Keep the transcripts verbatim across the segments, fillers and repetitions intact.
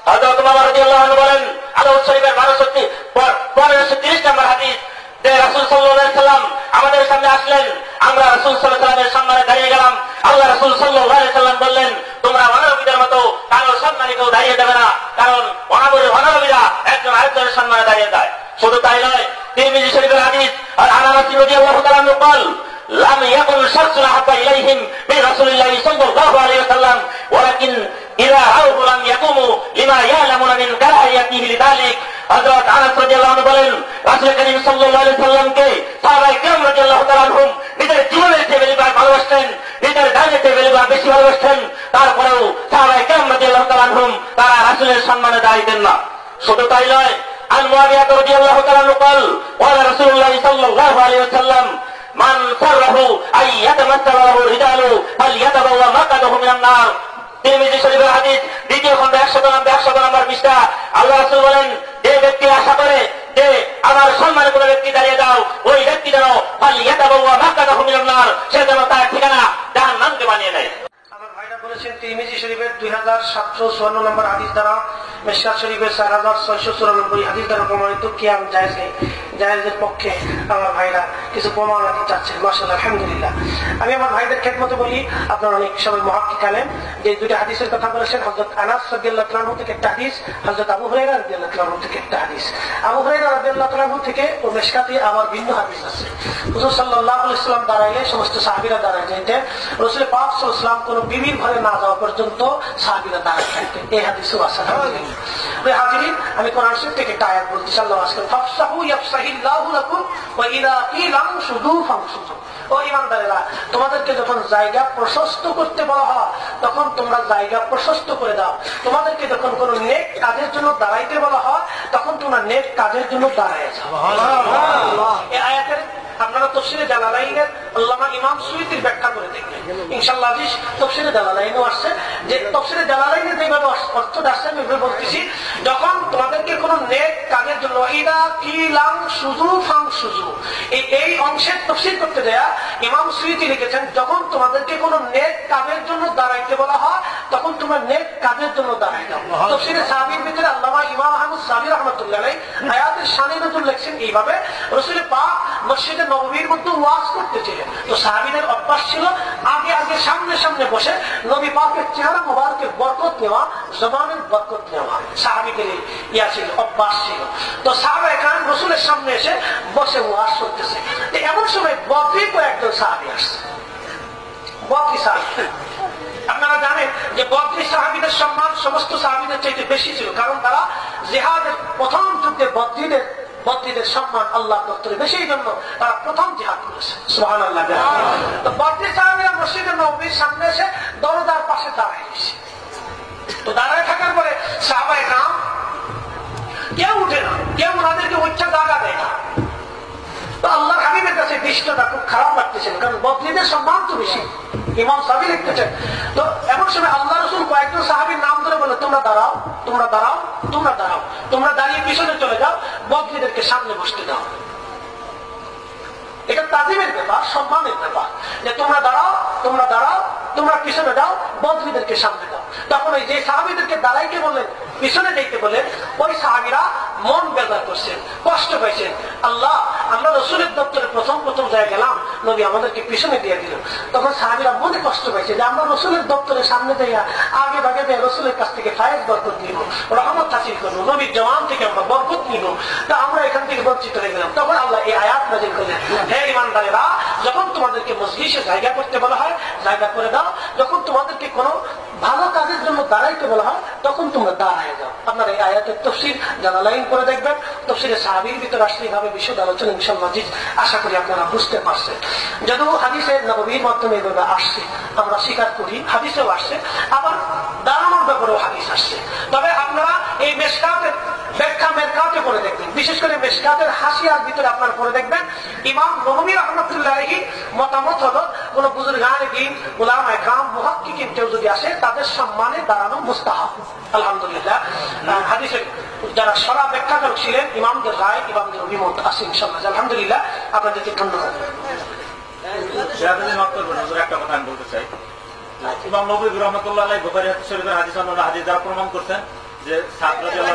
হযরত ওমর রাদিয়াল্লাহু আনহু বলেন, আবু শরীফের বারোশো তিরিশ নম্বর হাদিস, যে রাসূল সাল্লাল্লাহু আলাইহি সাল্লাম আমাদের সামনে আসলেন, আমরা রাসূল সাল্লাল্লাহু আলাইহি সাল্লামের সম্মানে দাঁড়িয়ে গেলাম। আল্লাহ রাসূল সাল্লাল্লাহু আলাইহি সাল্লাম বললেন, তোমরা অনারবীদের মতো কারো সম্মানে কেউ দাঁড়িয়ে যাবে না, কারণ অনাবরী অনারবীরা একজন আরেকজনের সম্মানে দাঁড়িয়ে যায়। শুধু তাই নয়, তিরমিজি শরীফের হাদিস, আর আনাস রাদিয়াল্লাহু তাআলা আনহু বলেন, লাম ইয়াকুন শাখসুন আহাব্বা ইলাইহিম মিন রাসূলিল্লাহি সাল্লাল্লাহু আলাইহি ওয়াসাল্লাম ওয়ালাকিন ইযা রাআউ লাম ইয়াকুমু লিমা ইয়ালামুনা মিন কারাহিয়াতিহি লিযালিক। হযরত আনাস রাদিয়াল্লাহু আনহু বলেন, রাসূল করিম সাল্লাল্লাহু আলাইহি সাল্লামকে সাহাবায়ে কেরাম রাদিয়াল্লাহু তাআলা আনহুম নিজের জীবনের চেয়ে বেশি ভালোবাসতেন, নিজের জানের চেয়ে বেশি ভালোবাসতেন, তারপরেও সাহাবায়ে কেরাম রাদিয়াল্লাহু তাআলা আনহুম তারা রাসূলের সম্মানে দাঁড়াতেন না। শুধু তাই নয়, আন মুআবিয়া রাদিয়াল্লাহু তাআলা আনহু বলেন, ওয়া রাসূলুল্লাহ সাল্লাল্লাহু আলাইহি ওয়াসাল্লাম মান সাররাহু আই ইয়াতামাত্তালা লাহু রিজালু ফালইয়াতাবাওয়া মাকাদাহু মিনান নার। তিরমিজি শরীফের হাদিস, দ্বিতীয় খণ্ড একশো নম্বর একশো নম্বর পৃষ্ঠা। আল্লাহ রাসূল বলেন, যে ব্যক্তি আশা করে যে আমার সম্মানে কোনো ব্যক্তি দাঁড়িয়ে দাও, ওই ব্যক্তি যেন ফালইয়াতাবাওয়া মাকাদাহু মিনান নার, সে যেন তার ঠিকানা জাহান্নামকে বানিয়ে নেয়। আমার ভাইরা বলেছেন, তিরমিজি শরীফের দুই হাজার সাতশো চুয়ান্ন নম্বর হাদিস দ্বারা, মিশকাত শরীফের চার হাজার ছয়শো চুরানব্বই হাদিস দ্বারা প্রমাণিত কিয়াম জায়েজ নেই। জায়েজের পক্ষে আমার ভাইরা কিছু প্রমাণ দিতে চাচ্ছেন, মাশাআল্লাহ, আলহামদুলিল্লাহ। আমি আমার ভাইদের খেদমতে বলি, আপনারা অনেক সবাই মুহাক্কিক আলেম, যে দুইটা হাদিসের কথা বলেছেন, হযরত আনাস রাদিয়াল্লাহু তাআলা আনহু থেকে একটা হাদিস, হযরত আবু হুরায়রা রাদিয়াল্লাহু তাআলা আনহু থেকে একটা হাদিস। আবু হুরায়রা রাদিয়াল্লাহু তাআলা আনহু থেকে ও মিশকাতে আবার ভিন্ন হাদিস আছে। হুজুর সাল্লাল্লাহু আলাইহি ওয়াসাল্লাম দাঁড়াইলে সমস্ত সাহাবীরা দাঁড়ায় যেতেন, রাসূল পাক সাল্লাল্লাহু আলাইহি ওয়াসাল্লাম কোন বিবির ঘরে না যাওয়া পর্যন্ত সাহাবীরা দাঁড়ায় থাকতেন। এই হাদিসও আছে। হাজিরিন, আমি কোরআন শরীফ থেকে একটা আয়াত বলছি, আল্লাহ আজকে ফাফসাহু ইয়াফসাহিল্লাহু লাকুম ওয়া ইযা কিলা আনশুদু ফানশুদু। ও ঈমানদারেরা, তোমাদেরকে যখন জায়গা প্রশস্ত করতে বলা হয় তখন তোমরা জায়গা প্রশস্ত করে দাও। তোমাদেরকে যখন কোন নেক কাজের জন্য দাঁড়াইতে বলা হয় তখন তোমরা নেক কাজের জন্য দাঁড়ায় যাও। সুবহানাল্লাহ। এই আয়াতের আপনারা তাফসীরে জালালাইনের আল্লামা ইমাম সুয়ুতীর ব্যাখ্যা করে দেখবেন ইনশাআল্লাহ। আজিজ, তাফসীরে জালালাইনও আসছে, যে তাফসীরে জালালাইনে যেভাবে অর্থটা আসছে আমি বলতেছি, যখন তোমাদেরকে কোন নেক কাজের জন্য ইদা কিলাম সুজু ফাং সুজু, এই এই অংশের তাফসীর করতে দেয়া ইমাম সুয়ুতী লিখেছেন, যখন তোমাদেরকে কোন নেক কাজের জন্য দাঁড়াইতে বলা হয় তখন তোমরা নেক কাজের জন্য দাঁড়াই দাও। তাফসীরে সাহাবীর ভিতরে আল্লামা ইমাম আহমদ সাহাবী রাহমাতুল্লাহ আলাইহি আয়াতের শানে নজুল লিখছেন এইভাবে, রাসূল পাক মসজিদে নববীর মধ্যে ওয়াজ করতেছিলেন, তো সাহাবীদের অভ্যাস ছিল আগে আগে সামনে সামনে বসে নবী পাকের চেহারা মোবারকের বরকত নেওয়া, জবানের বরকত নেওয়া সাহাবীদের ইয়া ছিল, অভ্যাস ছিল। তো সাহাবায়ে কেরাম রাসূলের সামনে এসে বসে ওয়াজ করতেছে। এমন সময় বকরি কয়েকজন সাহাবী আসছে, বকরি সাহাবী। আপনারা জানেন যে বকরি সাহাবীদের সম্মান সমস্ত সাহাবীদের চাইতে বেশি ছিল, কারণ তারা জিহাদের প্রথম যুদ্ধে বকরিদের বকরিদের সম্মান আল্লাহ দপ্তরে বেশি, এই জন্য তারা প্রথম জিহাদ করেছে। সুবহানাল্লাহ। তো বকরি সাহাবীরা মসজিদে নববীর সামনে এসে দরজার পাশে দাঁড়ায় গেছে। তো দাঁড়ায় থাকার পরে সাহাবায়ে কেরাম কেউ উঠে না, কেউ ওনাদেরকে উচ্চ জায়গা দেয় না। তো আল্লাহর হাবিবের কাছে দৃশ্যটা খুব খারাপ লাগতেছিল, কারণ বকরিদের সম্মান তো বেশি। ইমাম সাহাবী লিখতেছেন, তো এমন সময় আল্লাহ রাসূল কয়েকজন সাহাবীর নাম ধরে বলে, তোমরা দাঁড়াও, তোমরা দাঁড়াও, তোমরা দাঁড়াও, তোমরা দাঁড়িয়ে পিছনে চলে যাও, বকরিদেরকে সামনে বসতে দাও। এটা তাজিমের ব্যাপার, সম্মানের ব্যাপার, যে তোমরা দাঁড়াও, তোমরা দাঁড়াও, তোমরা পিছনে যাও, বকরিদেরকে সামনে দাও। তখন ওই যে সাহাবীদেরকে দাঁড়াইতে বললেন, পিছনে যাইতে বললেন, ওই সাহাবীরা মন বেজার করছেন, কষ্ট পাইছেন। আল্লাহ, আমরা রাসূলের দপ্তরে প্রথম প্রথম যায় গেলাম, নবী আমাদেরকে পিছনে দিয়ে দিল। তখন সাহাবীরা মনে কষ্ট পাইছে যে আমরা রাসূলের দপ্তরের সামনে যাইয়া আগে ভাগে যাই রাসূলের কাছ থেকে ফায়েজ বরকত নিব, রহমত হাসিল করবো, নবীর জওয়ান থেকে আমরা বরকত নিব, তা আমরা এখান থেকে বঞ্চিত হয়ে গেলাম। তখন আল্লাহ এই আয়াত নাযিল করলেন, হে ঈমানদারেরা, যখন তোমাদেরকে মজলিসে জায়গা করতে বলা হয় জায়গা করে দাও, যখন তোমাদেরকে কোনো ভালো কাজের জন্য দাঁড়াইতে বলা হয় তখন তোমরা দাঁড়ায় যাও। আপনারা এই আয়াতের তাফসীর জালালাইন করে দেখবেন, তাফসীরে সাহাবীর ভিতরে আসলে এইভাবে বিশদ আলোচনা ইনশাআল্লাহ আশা করি আপনারা বুঝতে পারছেন। যদিও হাদিসে নববীর মাধ্যমে এভাবে আসছে, আমরা স্বীকার করি, হাদিসেও আসছে, আবার দাঁড়ানোর ব্যাপারেও হাদিস আসছে। তবে আপনারা এই মিশকাতের ব্যাখ্যা মেরকাতে করে দেখবেন, বিশেষ করে মিশকাতের হাসিয়ার ভিতরে আপনারা পড়ে দেখবেন, ইমাম নববী রাহমাতুল্লাহ আলাইহি মতামত হলো কোন বুজুর্গানে দ্বীন, উলামায়ে কেরাম, মুহাক্কিকিন কেউ যদি আসে তাদের সম্মানে দাঁড়ানো মুস্তাহাব। আলহামদুলিল্লাহ, হাদিসের যারা সরা ব্যাখ্যাকারক ছিলেন ইমামদের রায়, ইমামদের অভিমত আছে ইনশাআল্লাহ। আলহামদুলিল্লাহ, আপনাদেরকে ধন্যবাদ। একটা কথা আমি বলতে চাই, ইমাম নববী রাহমাতুল্লাহ আলাইহি বুখারী শরীফের হাদিস অন্যান্য হাদিস দ্বারা প্রমাণ করছেন যে ছাত্র জেলা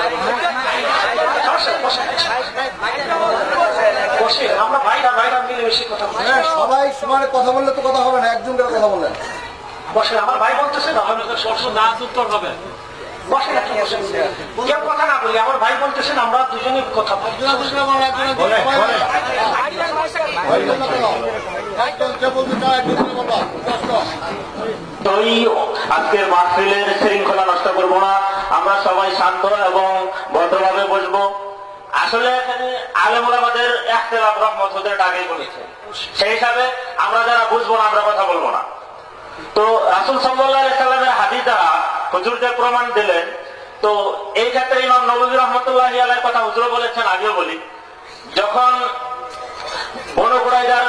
বসে আমরা ভাইরা ভাইরা মিলেমিশে কথা বলি। সবাই সমানে কথা বললে তো কথা হবে না, একজন করে কথা বললেন। বসে আমার ভাই বলতেছে না উত্তর হবে, বসে না, কেউ কথা না বলি, আমার ভাই বলতেছেন আমরা দুজনে কথা বলি। আজকের মাহফিলের শৃঙ্খলা নষ্ট করবো না, আমরা সবাই শান্ত এবং ভদ্রভাবে বসবো। আসলে এখানে আলেম ওলামাদের ইখতিলাফ রহমত হুজুর আগেই বলেছে, সেই হিসাবে আমরা যারা বুঝবো না আমরা কথা বলবো না। তো রাসূল সাল্লাল্লাহু আলাইহি সাল্লামের হাদিস দ্বারা হুজুর যে প্রমাণ দিলেন, তো এই ক্ষেত্রে ইমাম নববী রাহমাতুল্লাহি আলাইহির কথা হুজুর বলেছেন, আগেও বলি, যখন বনু কুরাইজার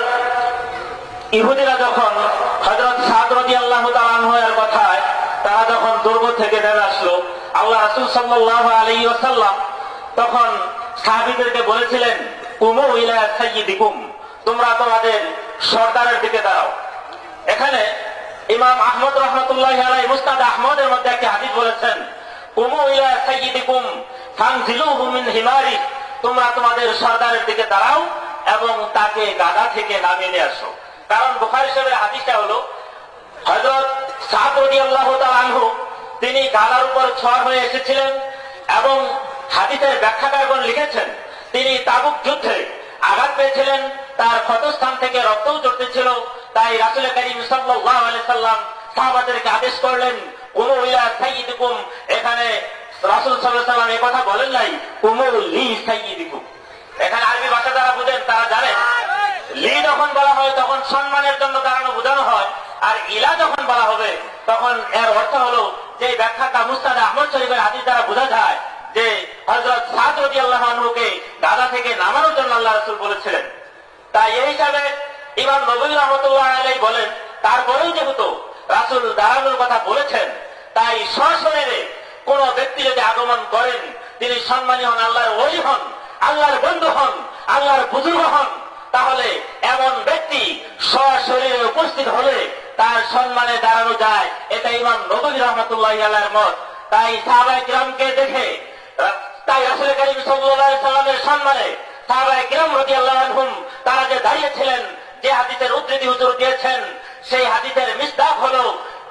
ইহুদিরা যখন হযরত সাদ রাদিয়াল্লাহু তাআলা আনহু এর কথায় তারা যখন দুর্গ থেকে নেমে আসলো, আল্লাহ রাসূল সাল্লাল্লাহু আলাইহি ওয়াসাল্লাম তখন সাহাবীদেরকে বলেছিলেন, কুমু ইলা সাইয়্যিদিকুম, তোমরা তোমাদের সরদারের দিকে দাঁড়াও। এখানে ইমাম আহমদ রাহমাতুল্লাহি আলাইহি মুসনাদ আহমদের মধ্যে একটি হাদিস বলেছেন, কুমু ইলা সাইয়্যিদিকুম ফানজিলুহু মিন হিমারি, তোমরা তোমাদের সরদারের দিকে দাঁড়াও এবং তাকে গাদা থেকে নামিয়ে নিয়ে আসো। কারণ বুখারী শরীফের হাদিসটা হলো হযরত সাদ রাদিয়াল্লাহু তাআলা আনহু তিনি গাদার উপর সওয়ার হয়ে এসেছিলেন এবং হাদিসের ব্যাখ্যাকারগণ লিখেছেন তিনি তাবুক যুদ্ধে আঘাত পেয়েছিলেন, তার ক্ষতস্থান থেকে রক্তও ঝরতেছিল। তাই রাসূল কারীম সাল্লাল্লাহু আলাইহি সাল্লাম সাহাবাদেরকে আদেশ করলেন, কুমু ইলা সাইয়্যিদিকুম। এখানে রাসূল সাল্লাল্লাহু আলাইহি সাল্লাম এই কথা বলেন নাই, কুমু লি সাইয়্যিদিকুম। এখানে আরবি ভাষা যারা বুঝেন তারা জানেন, লি যখন বলা হয় তখন সম্মানের জন্য দাঁড়ানো বোঝানো হয়, আর ইলা যখন বলা হবে তখন এর অর্থ হলো যে ব্যাখ্যাটা মুসনাদ আহমদ শরীফের হাদিস দ্বারা বোঝা যায় যে হযরত সাদ রাদিয়াল্লাহু আনহুকে গাদা থেকে নামানোর জন্য আল্লাহ রাসূল বলেছিলেন। তাই এই হিসাবে ইমাম নববী রাহমাতুল্লাহি আলাইহি বলেন, তারপরেও যেহেতু রাসূল দাঁড়ানোর কথা বলেছেন, তাই সশরীরে কোন ব্যক্তি যদি আগমন করেন তিনি সম্মানী হন, আল্লাহর ওলি হন, আল্লাহর বন্ধু হন, আল্লাহর বুজুর্গ হন, তাহলে এমন ব্যক্তি সশরীরে উপস্থিত হলে তার সম্মানে দাঁড়ানো যায়। এটা ইমাম নববী রাহমাতুল্লাহি আলাইহির মত। তাই সাহাবায়ে কিরামকে দেখে, তাই রাসূল কারীম সাল্লাল্লাহু আলাইহি সাল্লামের সম্মানে সাহাবায়ে কিরাম রাদিয়াল্লাহু আনহুম তারা যে দাঁড়িয়েছিলেন, যে হাদিসের উদ্ধৃতি হুজুর দিয়েছেন, সেই হাদিসের মিসদাক হলো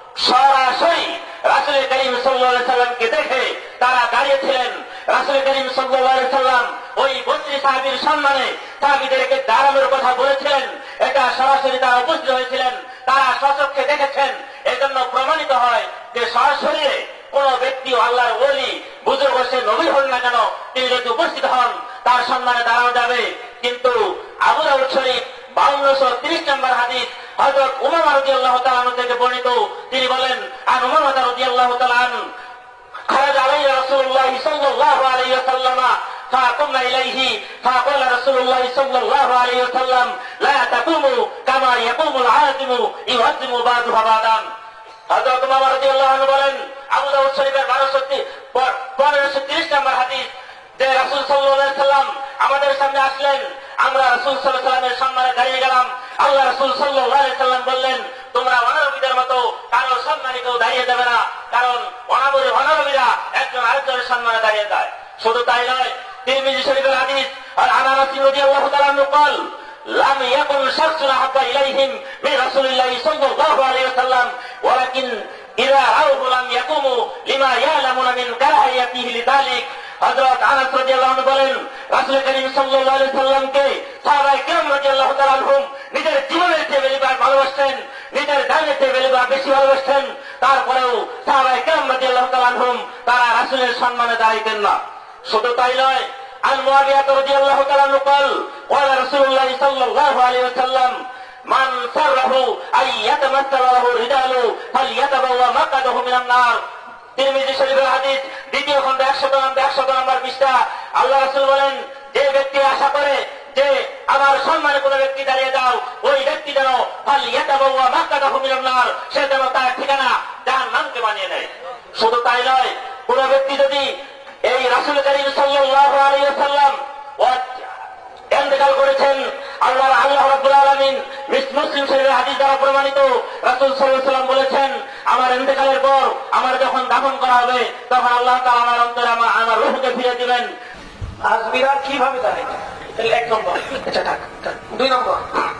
সরাসরি রাসূল কারীম সাল্লাল্লাহু আলাইহি সাল্লামকে দেখে তারা দাঁড়িয়েছিলেন। রাসূল কারীম সাল্লাল্লাহু আলাইহি সাল্লাম ওই বত্রিশ সাহাবীর সম্মানে সাহাবীদেরকে দাঁড়ানোর কথা বলেছিলেন, এটা সরাসরি তারা উপস্থিত হয়েছিলেন, তারা স্বচক্ষে দেখেছেন। এজন্য প্রমাণিত হয় যে সরাসরি কোন ব্যক্তি আল্লাহর ওলি বুজুর্গ সে নবী হন না কেন, তিনি যদি উপস্থিত হন তার সম্মানে দাঁড়ানো যাবে। কিন্তু আবু দাউদ শরীফ বাউন্নশো তিরিশ নম্বর হাদিস হযরত উমামা রাদিয়াল্লাহু তাআলা আনহু থেকে বর্ণিত, তিনি বলেন, আন উমামা রাদিয়াল্লাহু তাআলা আনহু خرج عليه رسول الله صلى الله عليه وسلم فقمنا إليه فقال رسول الله صلى الله عليه وسلم لا تقوموا كما يقوم العازم يهزم بعضها بعضا। হযরত উমামা রাদিয়াল্লাহু আনহু বলেন, আবু দাউদ শরীফের বারোশো তিরিশ নম্বর হাদিস, যে রাসূল সাল্লাল্লাহু আলাইহি সাল্লাম আমাদের সামনে আসলেন, আমরা রাসূল সাল্লাল্লাহু আলাইহি সাল্লামের সম্মানে দাঁড়িয়ে গেলাম। আল্লাহ রাসূল সাল্লাল্লাহু আলাইহি সাল্লাম বললেন, তোমরা অনারবীদের মতো কারো সম্মানে কেউ দাঁড়িয়ে যাবে না, কারণ অনাবরী অনারবীরা একজন আরেকজনের সম্মানে দাঁড়িয়ে যায়। শুধু তাই নয়, তিরমিজি শরীফের হাদিস, আর আনাস রাদিয়াল্লাহু তাআলা আনহু قال لم يكن شخص احب اليهم من رسول الله صلى الله عليه وسلم ولكن اذا راوه لم يقوموا لما يعلمون من كراهيته لذلك। হযরত আনাস রাদিয়াল্লাহু আনহু বলেন, রাসূল কারীম সাল্লাল্লাহু আলাইহি সাল্লামকে সাহাবায়ে কিরাম রাদিয়াল্লাহু তাআলা আনহুম নিজের জীবনের চেয়ে বেশি ভালোবাসতেন, নিজের জানের চেয়ে বেশি ভালোবাসতেন। তারপরেও সাহাবায়ে কিরাম রাদিয়াল্লাহু তাআলা আনহুম তারা রাসূলের সম্মানে দাঁড়াইতেন না। শুধু তাই নয়, আন মুআবিয়া রাদিয়াল্লাহু তাআলা আনহু قال قال رسول الله صلى الله عليه وسلم من سره أن يتمثل له الرجال فليتبوأ مقعده من النار। তিরমিজি শরীফের হাদিস দ্বিতীয় খণ্ড একশত নম্বর একশত নম্বর পৃষ্ঠা। আল্লাহ রাসূল বলেন, যে ব্যক্তি আশা করে যে আমার সম্মানে কোন ব্যক্তি দাঁড়িয়ে যাও, ওই ব্যক্তি যেন ফালিয়াতাবাওয়া মাকাদাহু মিনান নার, সে যেন তার ঠিকানা জাহান্নামকে বানিয়ে নেয়। শুধু তাই নয়, কোন ব্যক্তি যদি এই রাসূল কারীম সাল্লাল্লাহু আলাইহি ওয়াসাল্লাম ইন্তেকাল করেছেন, আল্লাহ আল্লাহ রাব্বুল আলামিন মুসলিম শরীফের হাদিস দ্বারা প্রমাণিত রাসূল সাল্লাল্লাহু আলাইহি ওয়াসাল্লাম বলেছেন, আমার ইন্তেকালের পর আমার যখন দাফন করা হবে তখন আল্লাহ তাআলা আমার অন্তরে আমার আমার রূহকে ফিরিয়ে দিবেন। আজমিরা কিভাবে দাঁড়ায়? এক নম্বর। আচ্ছা থাক। দুই নম্বর,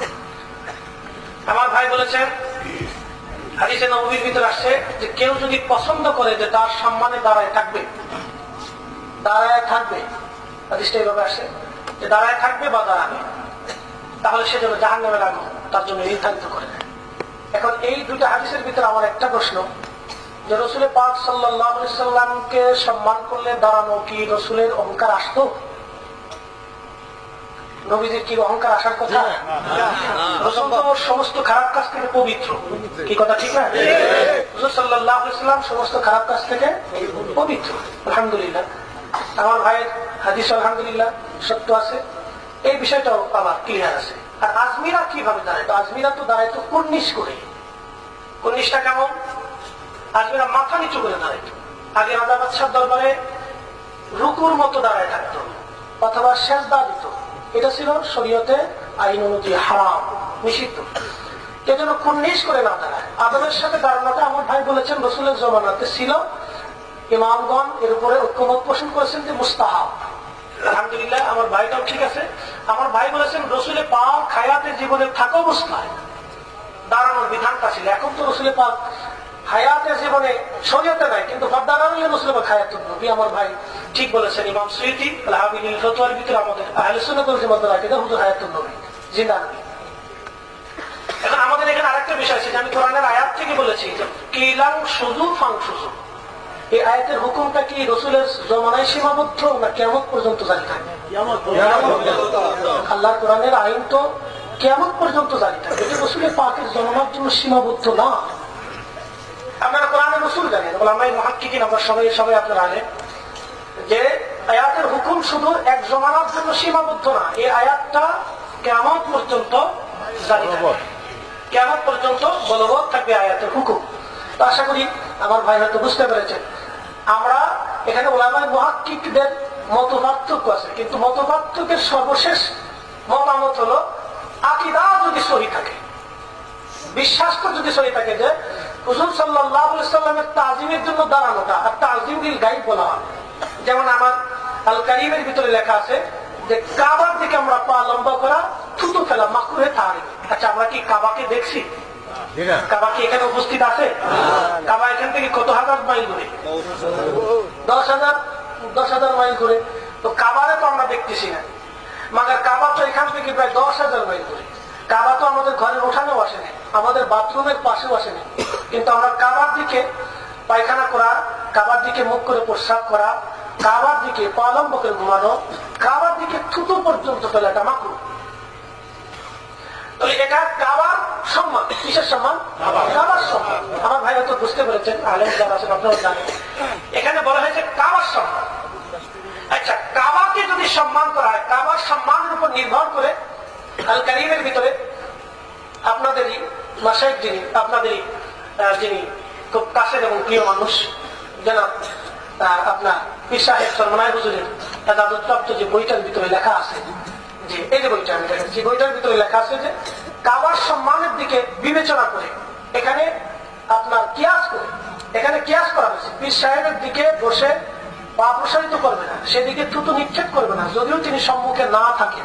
আমার ভাই বলেছেন হাদিসে নববীর ভিতরে আসছে যে কেউ যদি পছন্দ করে যে তার সম্মানে দাঁড়ায় থাকবে, দাঁড়ায় থাকবে, হাদিসটা এইভাবে আসে যে দাঁড়ায় থাকবে বা দাঁড়াবে, তাহলে সে যেন জাহান্নামের আগুন তার জন্য নির্ধারিত করে দেয়। এখন এই দুটো হাদিসের ভিতরে আমার একটা প্রশ্ন, যে রসুল পাক সাল্লাল্লাহু আলাইহি সাল্লামকে সম্মান করলে দাঁড়ানো কি রসুলের অহংকার আসতো? নবীজির কি অহংকার আসার কথা? রসুল তো সমস্ত খারাপ কাজ থেকে পবিত্র, কি কথা ঠিক না? রসুল সাল্লাল্লাহু আলাইহি সাল্লাম সমস্ত খারাপ কাজ থেকে পবিত্র। আলহামদুলিল্লাহ, আমার ভাইয়ের হাদিস আলহামদুলিল্লাহ সত্য আছে, এই বিষয়টাও আমার ক্লিয়ার আছে। আর আজমিরা কিভাবে দাঁড়ায়? তো আজমিরা তো দাঁড়ায় তো কুর্নিশ করে। কুর্নিশটা কেমন? আজমিরা মাথা নিচু করে দাঁড়াইতো। আগে রাজা বাদশার দরবারে রুকুর মতো দাঁড়ায় থাকতো অথবা সেজদা দিত, এটা ছিল শরীয়তে আইন অনুযায়ী হারাম, নিষিদ্ধ। এজন্য কুর্নিশ করে না দাঁড়ায়। আদবের সাথে দাঁড়ানোটা আমার ভাই বলেছেন রসুলের জমানাতে ছিল, ইমামগণ এর উপরে ঐক্যমত পোষণ করেছেন যে মুস্তাহাব। আলহামদুলিল্লাহ, আমার ভাইটাও ঠিক আছে। আমার ভাই বলেছেন রসুলের পাক হায়াতের জীবনে থাকা অবস্থায় দাঁড়ানোর বিধানটা ছিল। এখন তো রসুলের পাক হায়াতের জীবনে শরীয়তে নাই, কিন্তু দাঁড়ানো রসুলের পাক হায়াতুন নবী। আমার ভাই ঠিক বলেছেন। ইমাম সুয়ুতী আল-হাবিনীল ফতোয়ার ভিতরে আমাদের আহলে সুন্নাত ওয়াল জামাত আকিদা হুজুর হায়াতুন নবী, জিন্দা নবী। এখন আমাদের এখানে আরেকটা বিষয় আছে, আমি কোরআনের আয়াত থেকে বলেছি কিলাং শুধু ফাং শুধু, এই আয়াতের হুকুমটা কি রসুলের জমানায় সীমাবদ্ধ না কিয়ামত পর্যন্ত জারি থাকবে? আল্লাহর কোরআনের আইন তো কিয়ামত পর্যন্ত জারি থাকবে, এটা রসুলের পাকের জমানার জন্য সীমাবদ্ধ না। আপনারা কোরআনের রসুল জানেন, ওলামায়ে মুহাক্কিকিন আমরা সবাই সবাই আপনারা জানেন যে আয়াতের হুকুম শুধু এক জমানার জন্য সীমাবদ্ধ না, এই আয়াতটা কিয়ামত পর্যন্ত জারি থাকবে, কিয়ামত পর্যন্ত বলবৎ থাকবে আয়াতের হুকুম। তো আশা করি আমার ভাই হয়তো বুঝতে পেরেছেন। আমরা এখানে ওলামায়ে মুহাক্কিকদের মত পার্থক্য আছে, কিন্তু মত পার্থক্যের সর্বশেষ মতামত হলো আকীদা যদি সহি থাকে, বিশ্বাসটা যদি সহি থাকে যে হুজুর সাল্লাল্লাহু আলাইহি সাল্লামের তাজিমের জন্য দাঁড়ানোটা আর তাজিম বিল গায়ব বলা হয়। যেমন আমার আল কারীমের ভিতরে লেখা আছে যে কাবার দিকে আমরা পা লম্বা করা, থুতু ফেলা মাকরুহে তাহরিম। আচ্ছা, আমরা কি কাবাকে দেখছি? কাবা কি এখানে উপস্থিত আছে? কাবা এখান থেকে কত হাজার মাইল দূরে? দশ হাজার দশ হাজার মাইল দূরে। তো কাবারে তো আমরা দেখতেছি না, মাগার কাবা তো এখান থেকে প্রায় দশ হাজার মাইল দূরে। কাবা তো আমাদের ঘরের উঠানেও আসে না, আমাদের বাথরুমের পাশেও আসে না, কিন্তু আমরা কাবার দিকে পায়খানা করা, কাবার দিকে মুখ করে প্রস্রাব করা, কাবার দিকে পা লম্ব করে ঘুমানো, কাবার দিকে থুতু পর্যন্ত ফেলাটা মাকরুহ। এটা কাবার সম্মান। কিসের সম্মান? কাবার সম্মান। আমার ভাই হয়তো বুঝতে পেরেছেন, আলেম যারা আছেন আপনারা জানেন, এখানে বলা হয়েছে কাবার সম্মান। আচ্ছা, কাবাকে যদি সম্মান করা হয়, কাবার সম্মানের উপর নির্ভর করে আল কারীমের ভিতরে আপনাদেরই মাশায়েখ যিনি, আপনাদেরই যিনি খুব কাছের এবং প্রিয় মানুষ, যেন আপনার পীর সাহেব সরমনায় হুজুরের এজাজতপ্রাপ্ত যে বইটার ভিতরে লেখা আছে, যে এই যে বইটা আমি দেখাচ্ছি, বইটার ভিতরে লেখা আছে যে কাবার সম্মানের দিকে বিবেচনা করে এখানে আপনার কিয়াস করে, এখানে কিয়াস করা হয়েছে। পীর সাহেবের দিকে বসে পা প্রসারিত করবে না, সেদিকে থুতু নিক্ষেপ করবে না, যদিও তিনি সম্মুখে না থাকেন।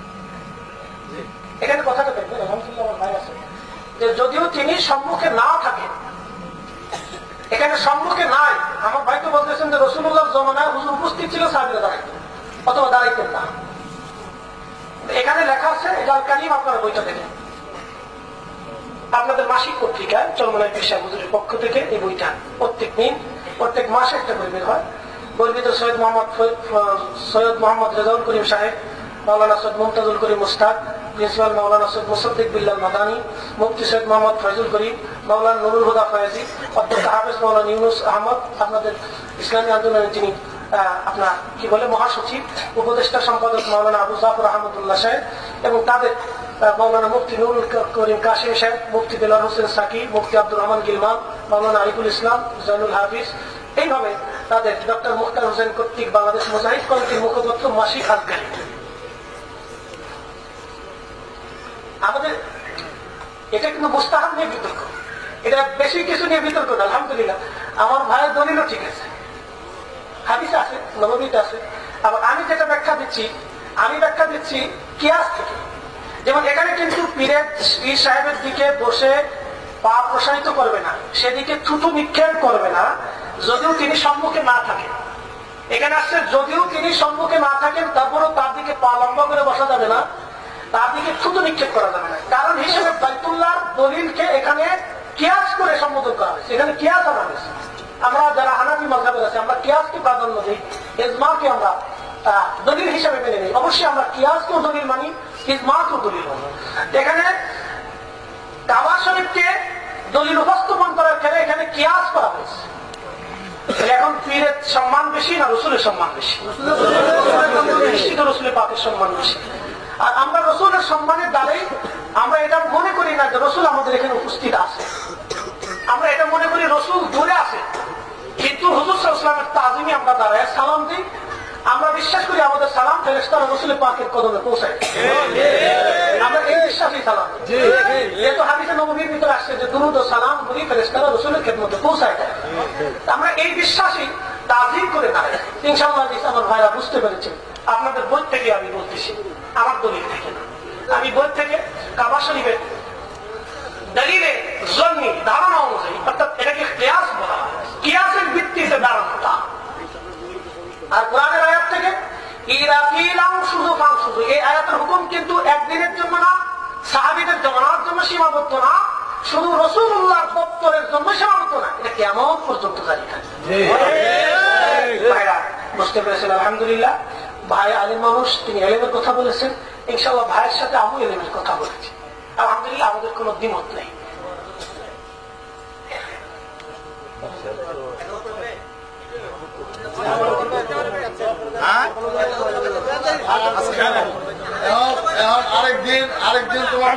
এখানে কথাটা দেখবেন, আলহামদুলিল্লাহ আমার ভাই আছে, যে যদিও তিনি সম্মুখে না থাকেন, এখানে সম্মুখে নাই। আমার ভাই তো বলতেছেন যে রাসূলুল্লাহর জমানায় হুজুর উপস্থিত ছিল, সাহাবীরা দাঁড়াইতেন অথবা দাঁড়াইতেন না। এখানে লেখা আছে, এটা আল কারীম, আপনারা বইটা দেখেন, আপনাদের মাসিক পত্রিকায় চরমনায় পীর সাহেব হুজুরের পক্ষ থেকে এই বইটা প্রত্যেক দিন প্রত্যেক মাসে একটা বই বের হয়। বইয়ের ভিতরে সৈয়দ মোহাম্মদ সৈয়দ মোহাম্মদ রেজাউল করিম সাহেব, মাওলানা সৈয়দ মুমতাজুল করিম মুস্তাক, প্রিন্সিপাল মাওলানা সৈয়দ মুসাদ্দিক বিল্লাল মাদানী, মুফতি সৈয়দ মোহাম্মদ ফয়জুল করিম, মাওলানা নুরুল হুদা ফয়েজি, অধ্যক্ষ হাফেজ মাওলানা ইউনুস আহমদ, আপনাদের ইসলামী আন্দোলনের যিনি আপনার কি বলে মহাসচিব, উপদেষ্টা সম্পাদক মাওলানা আবু জাফর আহমদুল্লাহ সাহেব, এবং তাদের মাওলানা মুফতি নুরুল করিম কাশিম সাহেব, মুফতি দেলার হোসেন সাকি, মুফতি আব্দুর রহমান গিলমান, মাওলানা আরিফুল ইসলাম, জয়নুল হাফিজ, এইভাবে তাদের ডক্টর মুখতার হোসেন কর্তৃক বাংলাদেশ মুজাহিদ কমিটির মুখপত্র মাসিক আল কারীম। আমাদের এটা কিন্তু মুস্তাহাব নিয়ে বিতর্ক, এটা বেশি কিছু নিয়ে বিতর্ক না। আলহামদুলিল্লাহ আমার ভাইয়ের দলিলও ঠিক আছে, হাদিস আছে, নববীতে আছে। আবার আমি যেটা ব্যাখ্যা দিচ্ছি, আমি ব্যাখ্যা দিচ্ছি কিয়াস থেকে। যেমন এখানে কিন্তু পীরের পীর সাহেবের দিকে বসে পা প্রসারিত করবে না, সেদিকে থুতু নিক্ষেপ করবে না, যদিও তিনি সম্মুখে না থাকেন। এখানে আসছে যদিও তিনি সম্মুখে না থাকেন, তারপরেও তার দিকে পা লম্বা করে বসা যাবে না, তার দিকে থুতু নিক্ষেপ করা যাবে না। কারণ হিসেবে বাইতুল্লাহ দলিলকে এখানে কিয়াস করে সম্বোধন করা হয়েছে, এখানে কিয়াস আনা হয়েছে। আমরা যারা হানাফি মাযহাবের আছে আমরা কিয়াসকে প্রাধান্য দিই, ইজমাকে আমরা দলিল হিসেবে মেনে নিই। অবশ্যই আমরা কিয়াসকেও দলিল মানি, ইজমাকেও দলিল মানি। এখানে কাবা শরীফকে দলিল উপস্থাপন করার ক্ষেত্রে এখানে কিয়াস করা হয়েছে। এখন পীরের সম্মান বেশি না রসুলের সম্মান বেশি? নিশ্চিত রসুলের পাকের সম্মান বেশি। আর আমরা রসুলের সম্মানের দ্বারাই আমরা এটা মনে করি না যে রসুল আমাদের এখানে উপস্থিত আছে, আমরা এটা মনে করি রসুল দূরে আছে। কিন্তু হুজুর সাল্লাল্লাহু আলাইহি ওয়াসাল্লামের তাজিমে আমরা দাঁড়ায় সালাম দিই, আমরা বিশ্বাস করি আমাদের সালাম ফেরেশতারা রসুলের পাকের কদমে পৌঁছায়, আমরা এই বিশ্বাসই সালাম দিই। যেহেতু হাদিসে নববীর ভিতরে আসছে যে দুরূদ ও সালাম বলি ফেরেশতারা রসুলের খেদমতে পৌঁছায় দেয়, আমরা এই বিশ্বাসই তাজিম করে দাঁড়াই। ইনশাআল্লাহ আমার ভাইরা বুঝতে পেরেছে। আপনাদের বই থেকে আমি বলতেছি, আমার দলিল থেকে না, আমি বই থেকে কাবা শরীফের দলিলের জন্যে ধারণা অনুযায়ী, অর্থাৎ এটাকে কিয়াস বলা হয়, কিয়াসের ভিত্তিতে ধারণাটা। আর কোরআনের আয়াত থেকে ইরাকিলাম শুধু ফাং শুধু, এই আয়াতের হুকুম কিন্তু একদিনের জন্য না, সাহাবীদের জমানার জন্য সীমাবদ্ধ না, শুধু রাসূলুল্লাহর দপ্তরের জন্য সীমাবদ্ধ না, এটা কিয়ামত পর্যন্ত জারি থাকবে। ভাইরা বুঝতে পেরেছেন? আলহামদুলিল্লাহ ভাই আলেম মানুষ, তিনি এলেমের কথা বলেছেন। ইনশাআল্লাহ ভাইয়ের সাথে আমি এলেমের কথা বলেছি। আলহামদুলিল্লাহ আমাদের কোন দ্বিমত নেই। আরেকদিন আরেকদিন তোমার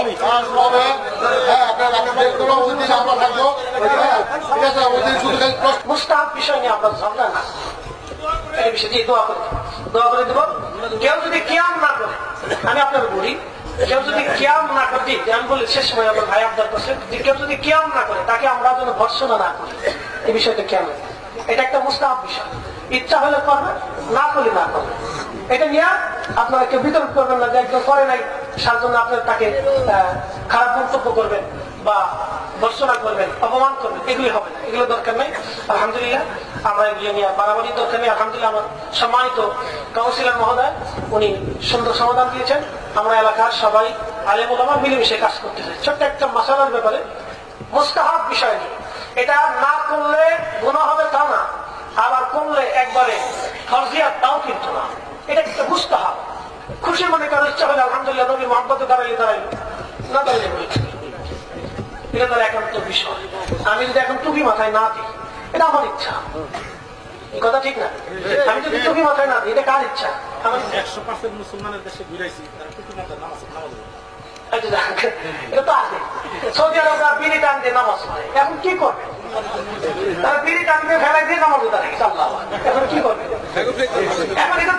মুস্তাহাব বিষয় নিয়ে আমরা ঝগড়া না, এই বিষয়ে দিয়ে দোয়া করে দোয়া করে দেবো। কেউ যদি কিয়াম না করে, আমি আপনাকে বলি, কেউ যদি কিয়াম না করে, আমি বলি শেষ সময় আমার ভাই আবদার করছেন যে কেউ যদি কিয়াম না করে তাকে আমরা যেন ভর্সনা না করি, এই বিষয়টা কেমন? এটা একটা মুস্তাহাব বিষয়, ইচ্ছা হলে করবে, না করলে না করবে। এটা নিয়ে আপনারা কেউ বিতর্ক করবেন না যে একজন করে নাই তার জন্য আপনার তাকে খারাপ মন্তব্য করবেন বা ভর্সনা করবেন, অপমান করবেন, এগুলি হবে না, এগুলো দরকার নেই। আলহামদুলিল্লাহ আমরা এগুলো নিয়ে বাড়াবাড়ির দরকার নেই। আলহামদুলিল্লাহ আমার সম্মানিত কাউন্সিলর মহোদয় উনি সুন্দর সমাধান দিয়েছেন। আমরা এলাকার সবাই আলেম ওলামা মিলেমিশে কাজ করতে চাই। ছোট্ট একটা মাসালার ব্যাপারে মুস্তাহাব বিষয় নিয়ে, এটা না করলে গুনাহ হবে তা না, আবার করলে একবারে ফরজিয়াত তাও কিন্তু না, এটা একটা মুস্তাহাব। খুশি মনে করার ইচ্ছা হলে আলহামদুলিল্লাহ নবী মুহাম্মদে দাঁড়াইলে দাঁড়াইলো, না দাঁড়াইলে বলছে এটা তার একান্ত বিষয়। আমি যদি এখন টুপি মাথায় না দিই, এটা আমার ইচ্ছা, এই কথা ঠিক না? আমি যদি টুপি মাথায় না দিই, এটা কার ইচ্ছা? আমার একশো পার্সেন্ট মুসলমানের দেশে ঘুরাইছি, তারা টুপি মাথায় নামাজ নামাজ এটা তো আছে। সৌদি আরবরা বিড়ি টান দিয়ে নামাজ পড়ে, এখন কি করবে? তারা বিড়ি টান দিয়ে ফেলাই দিয়ে নামাজ দাঁড়ায়, এখন কি করবে? এখন এটা